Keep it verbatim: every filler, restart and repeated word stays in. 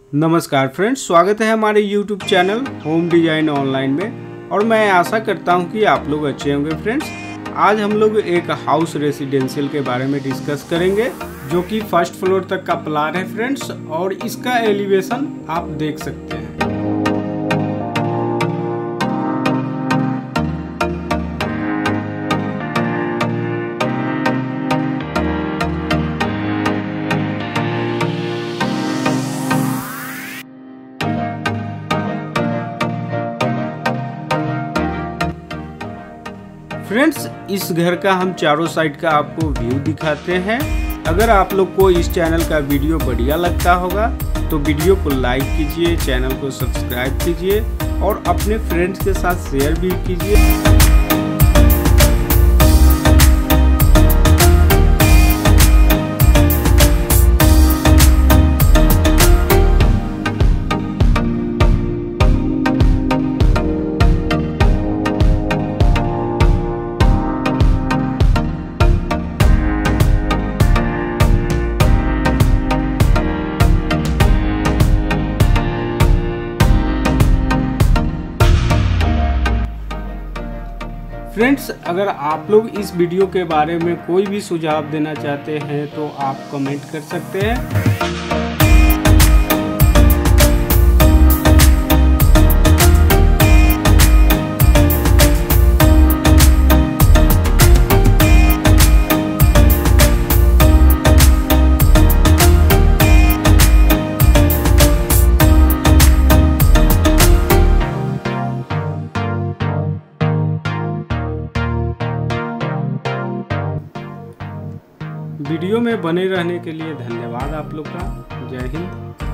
नमस्कार फ्रेंड्स, स्वागत है हमारे YouTube channel home design online में। और मैं आशा करता हूं कि आप लोग अच्छे होंगे। फ्रेंड्स, आज हम लोग एक हाउस रेसिडेंशियल के बारे में डिस्कस करेंगे जो कि फर्स्ट फ्लोर तक का प्लान है फ्रेंड्स, और इसका एलिवेशन आप देख सकते हैं। फ्रेंड्स, इस घर का हम चारों साइड का आपको व्यू दिखाते हैं। अगर आप लोग को इस चैनल का वीडियो बढ़िया लगता होगा तो वीडियो को लाइक कीजिए, चैनल को सब्सक्राइब कीजिए और अपने फ्रेंड्स के साथ शेयर भी कीजिए। फ्रेंड्स, अगर आप लोग इस वीडियो के बारे में कोई भी सुझाव देना चाहते हैं तो आप कमेंट कर सकते हैं। वीडियो में बने रहने के लिए धन्यवाद आप लोग का। जय हिंद।